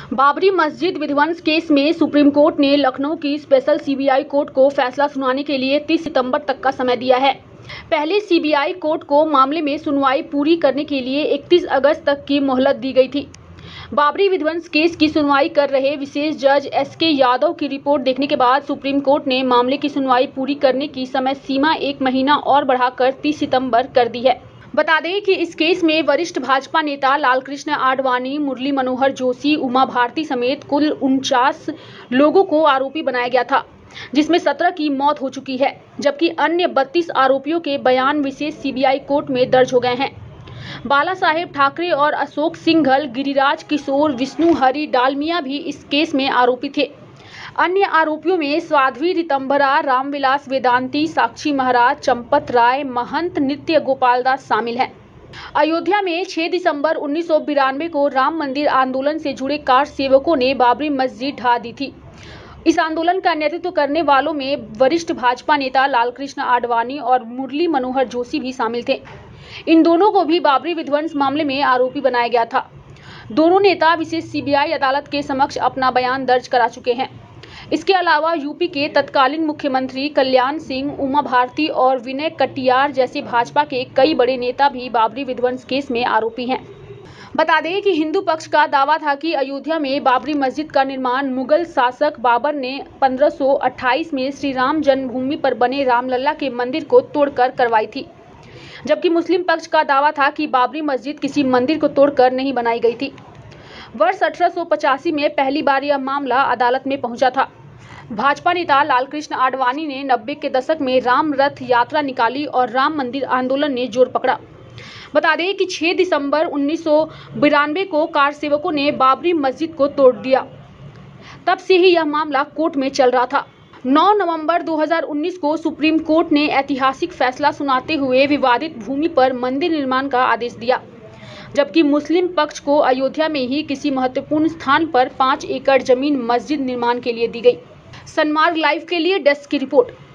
बाबरी मस्जिद विध्वंस केस में सुप्रीम कोर्ट ने लखनऊ की स्पेशल सीबीआई कोर्ट को फैसला सुनाने के लिए 30 सितंबर तक का समय दिया है। पहले सीबीआई कोर्ट को मामले में सुनवाई पूरी करने के लिए 31 अगस्त तक की मोहलत दी गई थी। बाबरी विध्वंस केस की सुनवाई कर रहे विशेष जज एसके यादव की रिपोर्ट देखने के बाद सुप्रीम कोर्ट ने मामले की सुनवाई पूरी करने की समय सीमा 1 महीना और बढ़ाकर 30 सितंबर कर दी है। बता दें कि इस केस में वरिष्ठ भाजपा नेता लालकृष्ण आडवाणी, मुरली मनोहर जोशी, उमा भारती समेत कुल 49 लोगों को आरोपी बनाया गया था, जिसमें 17 की मौत हो चुकी है, जबकि अन्य 32 आरोपियों के बयान विशेष सीबीआई कोर्ट में दर्ज हो गए हैं। बाला साहेब ठाकरे और अशोक सिंघल, गिरिराज किशोर, विष्णु हरि डालमिया भी इस केस में आरोपी थे। अन्य आरोपियों में साध्वी रितंभरा, रामविलास वेदांती, साक्षी महाराज, चंपत राय, महंत नित्य गोपाल दास शामिल हैं। अयोध्या में 6 दिसंबर 1992 को राम मंदिर आंदोलन से जुड़े कार सेवकों ने बाबरी मस्जिद ढा दी थी। इस आंदोलन का नेतृत्व करने वालों में वरिष्ठ भाजपा नेता लालकृष्ण आडवाणी और मुरली मनोहर जोशी भी शामिल थे। इन दोनों को भी बाबरी विध्वंस मामले में आरोपी बनाया गया था। दोनों नेता विशेष सीबीआई अदालत के समक्ष अपना बयान दर्ज करा चुके हैं। इसके अलावा यूपी के तत्कालीन मुख्यमंत्री कल्याण सिंह, उमा भारती और विनय कटियार जैसे भाजपा के कई बड़े नेता भी बाबरी विध्वंस केस में आरोपी हैं। बता दें कि हिंदू पक्ष का दावा था कि अयोध्या में बाबरी मस्जिद का निर्माण मुगल शासक बाबर ने 1528 में श्री राम जन्मभूमि पर बने रामलला के मंदिर को तोड़कर करवाई थी, जबकि मुस्लिम पक्ष का दावा था कि बाबरी मस्जिद किसी मंदिर को तोड़कर नहीं बनाई गई थी। वर्ष 1885 में पहली बार यह मामला अदालत में पहुंचा था। भाजपा नेता लालकृष्ण आडवाणी ने 90 के दशक में राम रथ यात्रा निकाली और राम मंदिर आंदोलन ने जोर पकड़ा। बता दें कि 6 दिसंबर 1992 को कार सेवकों ने बाबरी मस्जिद को तोड़ दिया। तब से ही यह मामला कोर्ट में चल रहा था। 9 नवंबर 2019 को सुप्रीम कोर्ट ने ऐतिहासिक फैसला सुनाते हुए विवादित भूमि पर मंदिर निर्माण का आदेश दिया, जबकि मुस्लिम पक्ष को अयोध्या में ही किसी महत्वपूर्ण स्थान पर 5 एकड़ जमीन मस्जिद निर्माण के लिए दी गई। सनमार्ग लाइव के लिए डेस्क की रिपोर्ट।